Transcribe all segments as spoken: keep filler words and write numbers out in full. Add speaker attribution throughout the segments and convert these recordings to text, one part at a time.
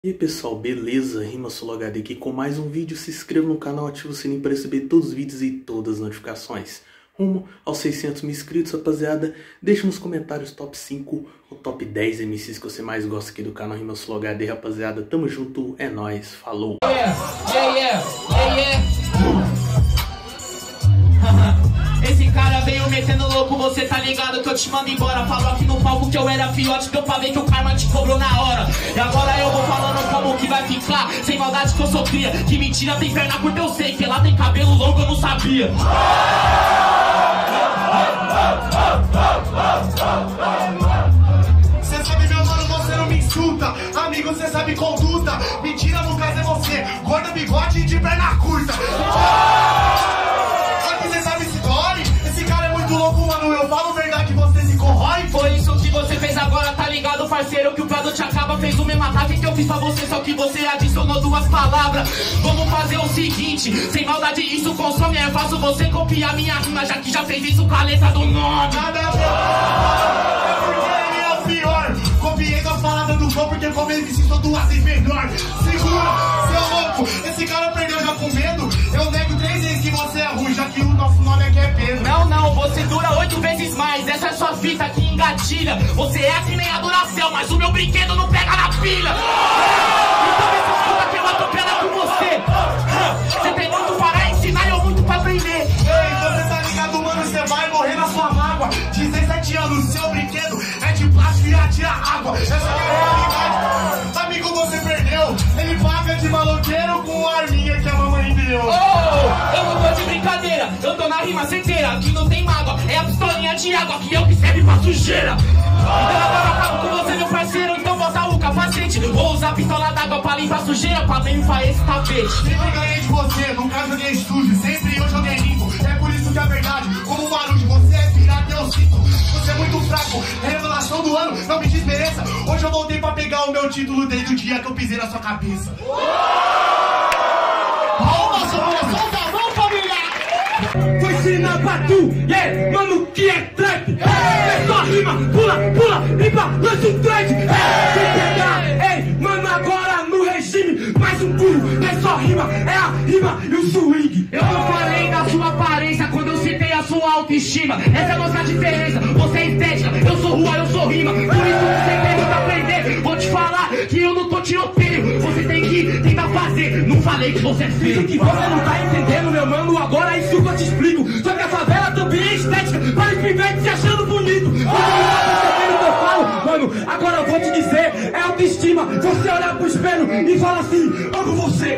Speaker 1: E aí pessoal, beleza? RimaSoloHD aqui com mais um vídeo. Se inscreva no canal, ative o sininho para receber todos os vídeos e todas as notificações. Rumo aos seiscentos mil inscritos, rapaziada. Deixa nos comentários top cinco ou top dez M Cs que você mais gosta aqui do canal RimaSoloHD, rapaziada. Tamo junto, é nóis, falou!
Speaker 2: Yeah, yeah, yeah, yeah, yeah. Esse cara veio metendo louco, você tá ligado que eu te mando embora. Falou aqui no palco que eu era fiote, deu pra ver que o karma te cobrou na hora. E agora eu vou falando como que vai ficar, sem maldade que eu sou cria. Que mentira tem perna curta eu sei, que lá tem cabelo longo eu não sabia.
Speaker 3: Cê sabe meu mano, você não me insulta. Amigo, cê sabe conduta. Mentira no caso é você, gorda, bigode e de perna curta. Eu falo verdade, você se corrói.
Speaker 2: Foi isso que você fez agora, tá ligado, parceiro? Que o plano te acaba, fez o mesmo ataque que eu fiz pra você, só que você adicionou duas palavras. Vamos fazer o seguinte, sem maldade isso consome. É fácil você copiar minha rima, já que já fez isso com a letra do nome.
Speaker 3: Nada a ver, é porque ele é o pior. Copiei as palavras do flow, porque como ele disse, sou duas vezes melhor. Segura, seu louco, esse cara perdeu já com medo. Eu nego três vezes que você é ruim, já que o nosso nome aqui é Pedro.
Speaker 2: Não, não, você dura oito vezes mais. Essa é sua fita que engatilha. Você é que nem a Duracell, mas o meu brinquedo não pega na pilha. Então me escuta que eu atropelo com você. Você tem muito para ensinar e eu muito para aprender.
Speaker 3: Ei, você tá ligado, mano, você vai morrer na sua mágoa. dezessete anos, seu brinquedo é de plástico e atira água. Essa é a realidade. Amigo, você perdeu. Ele paga de maloqueiro com a arminha que a mamãe deu.
Speaker 2: Oh, eu não tô de brincadeira, eu tô na rima certeira. Aqui não tem mágoa, é a pistolinha de água que eu que serve pra sujeira. Então agora eu acabo com você, meu parceiro. Então bota o capacete. Vou usar a pistola d'água pra limpar sujeira, pra limpar esse tapete.
Speaker 3: Sempre ganhei de você, nunca joguei sujo. Sempre eu joguei limpo, é por isso que a verdade, como um barulho, você é pirata, eu sinto. Você é muito fraco, revelação do ano, não me desmereça. Hoje eu voltei pra pegar o meu título desde o dia que eu pisei na sua cabeça. Palmas, solta a mão, família!
Speaker 4: Vou ensinar pra tu, yeah, mano, que é trap. É só rima, pula, pula, limpa, lança um trade. Sem pegar, ei, mano, agora no regime, mais um pulo, não é só rima, é a rima e o swing.
Speaker 2: Eu não falei da sua aparência quando eu citei a sua autoestima. Essa é a nossa diferença, você é estética, eu sou rua, eu sou rima. Por isso você tem que aprender. Vou te falar que eu não tô tiroteio. Você tem que tentar fazer, não falei que você é feio.
Speaker 4: Isso que você não tá entendendo, meu mano, agora é isso que eu te explico. Só que a favela também é estética, para os pivetes se achando bonito. Você não tá percebendo o que eu falo, mano, agora eu vou te dizer, é autoestima. Você olhar pro espelho e fala assim, amo você.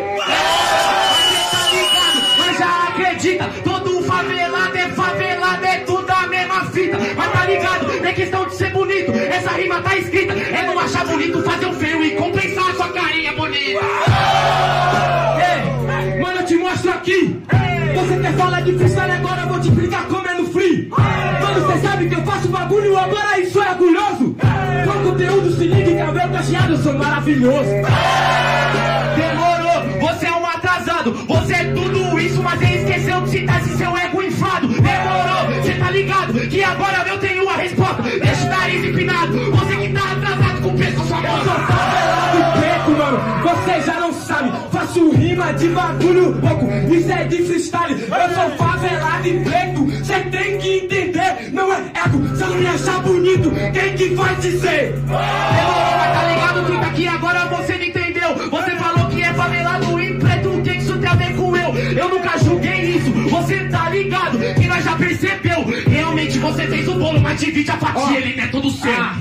Speaker 2: Mas já acredita, todo favelado é favelado, é tudo a mesma fita. Mas tá ligado, não é questão de ser bonito, essa rima tá escrita. É não achar bonito, fazer o feio e compensar a sua carinha bonita.
Speaker 4: Ei, mano, eu te mostro aqui. Você quer falar de freestyle, agora eu vou te explicar como é no free. Mano, você sabe que eu faço bagulho, agora isso é orgulhoso. Com conteúdo, se liga, cabelo cacheado, eu sou maravilhoso.
Speaker 2: Demorou, você é um atrasado, você é tudo isso, mas ele esqueceu de citar esse seu ego inflado. Demorou, você tá ligado que agora eu tenho a resposta. Deixa o nariz empinado, você que tá atrasado com o peso da sua mão.
Speaker 4: Eu sou favelado e preto, mano, você já não sabe. Faço rima de bagulho louco, isso é de freestyle. Eu sou favelado e preto, você tem que entender. Não é ego, se eu não me achar bonito, quem que vai dizer?
Speaker 2: Demorou, mas tá ligado que tá aqui agora você não entendeu. Você falou que é favelado e preto, o que isso tem a ver com eu? Eu nunca julguei isso, você tá ligado que nós já percebeu. Realmente você fez o bolo, mas divide a fatia, oh. Ele não é todo seu. Ah.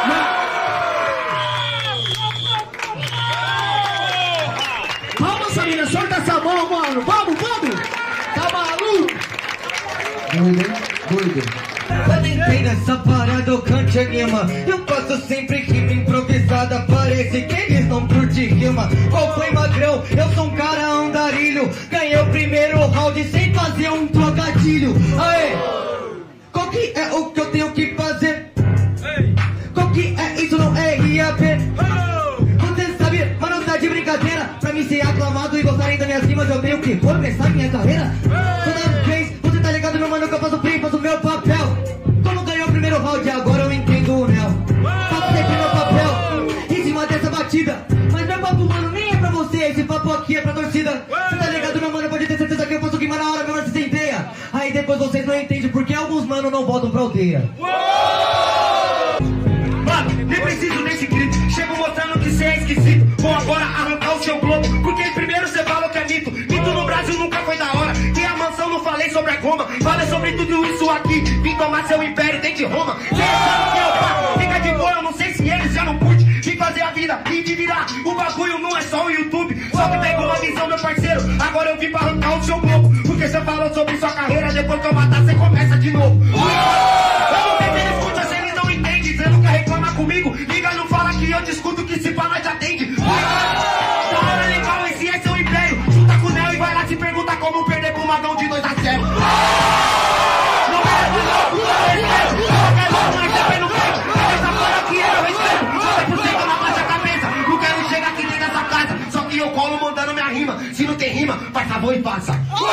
Speaker 4: Vamos, família, solta essa mão, mano. Vamos, vamos. Tá maluco?
Speaker 5: Doido, doido. Quando entrei nessa parada, eu cante anima. Eu faço sempre rima improvisada. Parece que eles não curtem rima. Qual foi, magrão? Eu sou um cara andarilho. Ganhei o primeiro round sem fazer um trocadilho. Aê! Qual que é o que eu tenho que fazer? Qual que é isso? Não é R A P. Você sabe, mas não tá de brincadeira. Pra mim ser aclamado e gostarem das minhas rimas, eu tenho que começar minha carreira. Toda vez, você tá ligado, meu mano, que eu faço free, faço meu papel. Como ganhou o primeiro round, agora eu entendo o Nel. Faço sempre meu papel, em cima dessa batida. Mas meu papel aqui é pra torcida. Cê tá ligado, meu mano? Pode ter certeza que eu posso queimar na hora, meu mano, se centeia. Aí depois vocês não entendem porque alguns mano não voltam pra aldeia.
Speaker 4: Mano, nem preciso desse grito. Chego mostrando que cê é esquisito. Vou agora arrancar o seu globo, porque primeiro cê falou que é mito. Mito no Brasil nunca foi da hora. Que a mansão não falei sobre a goma. Falei sobre tudo isso aqui. Vim tomar seu império dentro de Roma. Cê sabe que eu faço, fica de boa. Eu não sei se eles já não curtem. Vim fazer a vida e de virar. O bagulho não é só o YouTube. Só que pegou uma visão, meu parceiro. Agora eu vim pra arrancar o seu globo. Porque cê falou sobre sua carreira. Depois que eu matar, cê começa de novo. Eu não sei se eles escutam, se eles não entendem. Cê nunca reclama comigo. Liga, não fala que eu discuto, que se fala já atende. Da hora legal, esse é seu império. Junta com o Neo e vai lá te perguntar como perder pro Magão de dois a zero. Não é de louco, não é respeito. Qualquer louco, mas sempre no peito. Essa fora aqui é meu respeito. noventa por cento na baixa cabeça. Não quero chegar aqui dentro dessa casa. Só que eu colo mandando minha rima. Se não tem rima, faz favor e faça.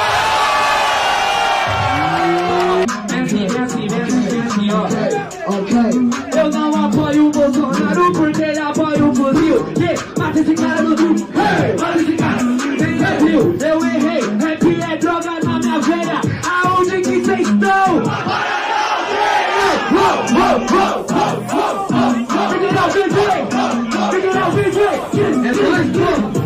Speaker 4: Eu não apoio o Bolsonaro porque ele apoia o fuzil. Yeah, mata esse cara no Rio. Hey, mata esse cara. Tem Brasil, eu errei. Rap é droga na minha veia. Aonde que cês estão? Figure out V J. Figure out V J. É dois, dois.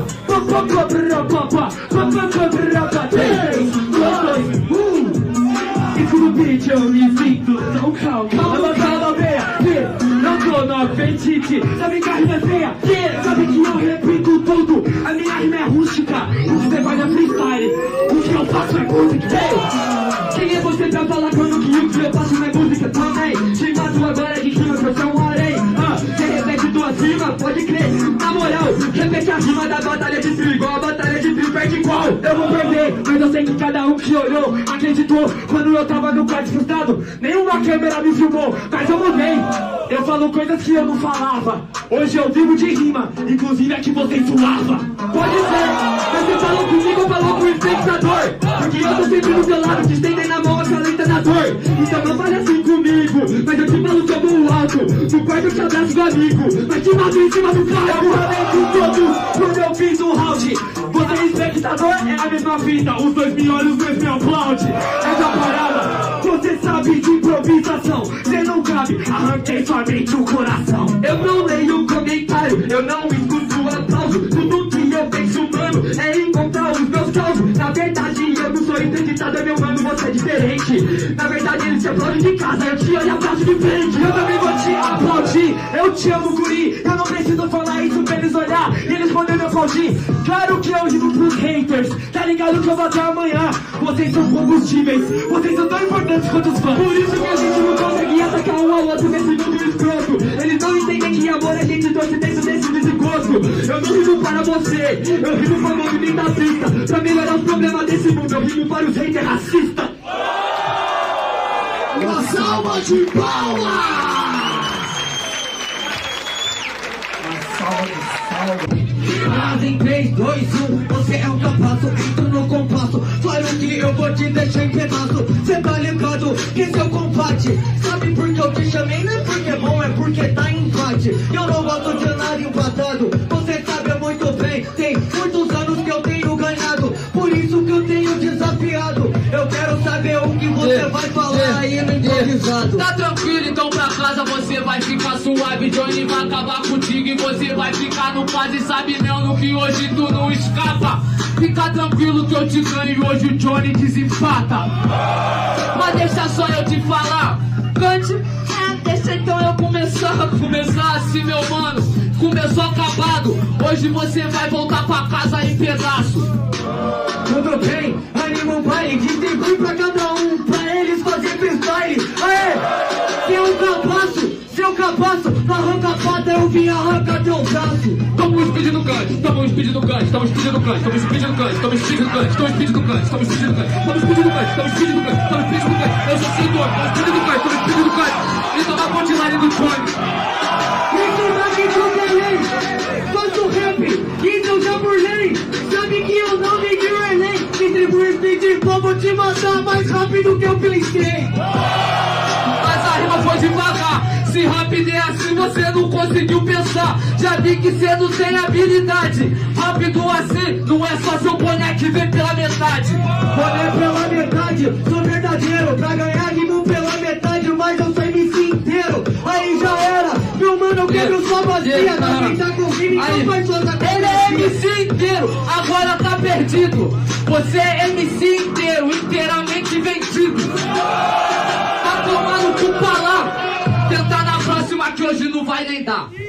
Speaker 4: Isso no beat eu me sinto tão calmo. Levantando a meia, não tô no apetite. Sabe que a rima é feia, sabe que eu repito tudo. A minha rima é rústica, o que você faz é freestyle. O que eu faço é música. Quem é você pra falar quando que o que eu faço não é música também? Te mato agora de rima que eu sou um harém. Você repete duas rimas, pode crer. Na moral, repete a rima da batalha de trio. Igual a batalha de trio, perde qual? Eu vou perder, mas eu sei que cada um que olhou acreditou. Quando eu tava no quarto frustrado, nenhuma câmera me filmou. Mas eu mudei, eu falo coisas que eu não falava. Hoje eu vivo de rima, inclusive a que você suava. Pode ser, mas você falou comigo ou falou com o espectador? Porque eu tô sempre do seu lado, te estendendo na mão, acalenta na dor. Então não fale assim comigo, mas eu te falo sobre o alto. No quarto eu te abraço do amigo, mas te mato em cima do palco. Eu falei com todos quando eu fiz um round. Você espectador é a mesma fita. Os dois me olham, os dois me aplaudem. Essa parada, você sabe de improvisação. Cê não cabe, arranquei somente o coração. Eu não leio comentário, eu não escuto aplauso. Tudo que eu penso, mano, é encontrar os meus causos. Na verdade, eu não sou acreditado, meu mano, você é diferente. Na verdade, eles te aplaudem de casa, eu te olho e aplaudo de frente. Eu também vou te aplaudir, eu te amo, guri. Eu não preciso falar isso pra eles olhar e eles poderem me aplaudir. Claro que eu digo pros haters, tá ligado que eu vou até amanhã. Vocês são combustíveis, vocês são tão importantes quanto os fãs. Por isso que a gente não consegue atacar um ao outro nesse mundo escroto. Eles não entendem que amor a gente torce dentro desse desgosto. Eu não rimo para você, eu rimo para o movimento artista. Pra melhorar os problemas desse mundo, eu rimo para os haters racistas.
Speaker 3: Uma salva de palmas!
Speaker 5: Mas em três, dois, um, você é o que eu faço. Entro no compasso, falo que eu vou te deixar em pedaço. Cê tá ligado que esse é o combate. Sabe por que eu te chamei? Não é porque é bom, é porque tá em empate. Eu não gosto de andar empatado. Você sabe muito bem, tem muitos anos que eu tenho ganhado. Por isso que eu tenho desafiado. Eu quero saber o que você yeah, vai falar yeah, aí no improvisado.
Speaker 2: Tá tranquilo, então pra casa você vai ficar suave. Johnny vai acabar contigo e você vai ficar no paz. E sabe mesmo que hoje tu não escapa. Fica tranquilo que eu te ganho e hoje o Johnny desempata. Mas deixa só eu te falar. Cante, é, deixa então eu começar. Começar assim, meu mano. Começou acabado. Hoje você vai voltar pra casa em pedaço.
Speaker 5: Tudo bem, anima um baile, distribui pra cada um, pra eles fazer freestyle. Aê, se eu capaço, se eu capaço, na arranca a pata eu vim arrancar teu braço.
Speaker 2: Tamo speed no cante, tamo speed no cante, tamo speed no cante, tamo speed no cante, tamo speed no cante, tamo speed no cante, tamo speed no cante, tamo speed no cante, tamo speed no cante, tamo speed no cante, eu sou seguidor, tamo speed no cante, tamo speed no cante, então dá punchline do Johnny.
Speaker 5: Isso daqui tudo é lei, faço rap, isso eu já burlei. Sabe que eu não me guiarei. Distribuir speed, vou te matar mais rápido que eu pensei.
Speaker 2: Mas a rima foi devagar. Se rápido é assim, você não conseguiu
Speaker 4: pensar. Já vi que cê não tem habilidade. Rápido assim, não é só seu boné que vem pela metade.
Speaker 5: Boné pela metade, sou verdadeiro. Pra ganhar rimo pela metade, mas eu sou M C inteiro. Aí já era, meu mano, eu quebro sua bacia. Tá quem tá com rimo, então faz sua cabeça.
Speaker 4: Ele é M C inteiro, agora tá perdido. Você é M C inteiro, inteiramente vendido. Tá tomando cu pra lá. Tentar na próxima que hoje não vai nem dar.